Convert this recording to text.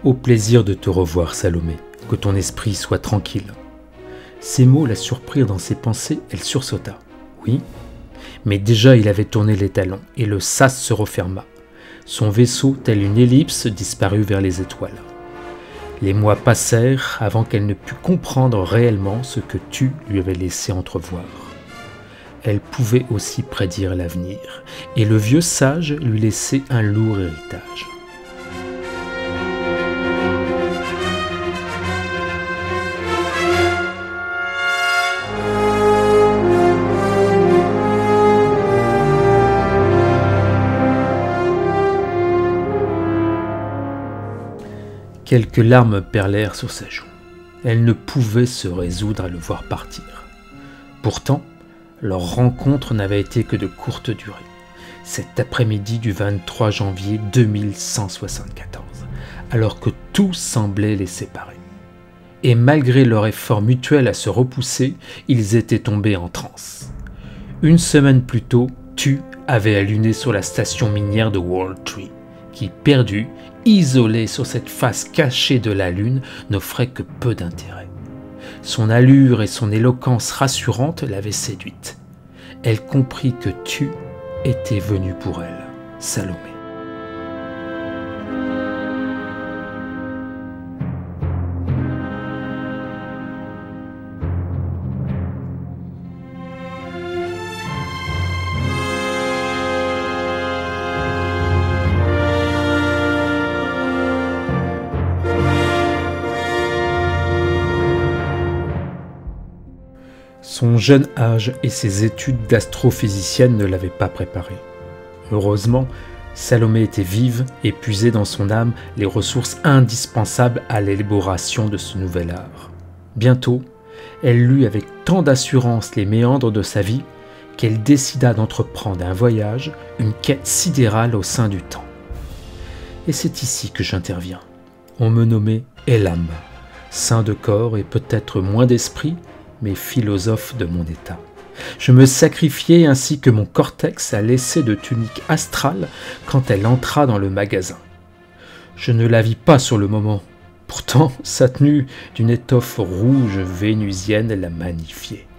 Au plaisir de te revoir, Salomé, que ton esprit soit tranquille. » Ces mots la surprirent dans ses pensées, elle sursauta. Oui, mais déjà il avait tourné les talons, et le sas se referma. Son vaisseau, tel une ellipse, disparut vers les étoiles. Les mois passèrent avant qu'elle ne pût comprendre réellement ce que Tu lui avais laissé entrevoir. Elle pouvait aussi prédire l'avenir, et le vieux sage lui laissait un lourd héritage. Quelques larmes perlèrent sur sa joue. Elle ne pouvait se résoudre à le voir partir. Pourtant, leur rencontre n'avait été que de courte durée. Cet après-midi du 23 janvier 2174, alors que tout semblait les séparer. Et malgré leur effort mutuel à se repousser, ils étaient tombés en transe. Une semaine plus tôt, Tu avait alluné sur la station minière de World Tree, qui, perdu, isolé sur cette face cachée de la lune, n'offrait que peu d'intérêt. Son allure et son éloquence rassurante l'avaient séduite. Elle comprit que Tu étais venu pour elle, Salomé. Son jeune âge et ses études d'astrophysicienne ne l'avaient pas préparée. Heureusement, Salomé était vive et puisait dans son âme les ressources indispensables à l'élaboration de ce nouvel art. Bientôt, elle lut avec tant d'assurance les méandres de sa vie qu'elle décida d'entreprendre un voyage, une quête sidérale au sein du temps. Et c'est ici que j'interviens. On me nommait Elam, saint de corps et peut-être moins d'esprit, mais philosophe de mon état. Je me sacrifiai ainsi que mon cortex à l'essai de tunique astrale quand elle entra dans le magasin. Je ne la vis pas sur le moment. Pourtant, sa tenue d'une étoffe rouge vénusienne la magnifiait.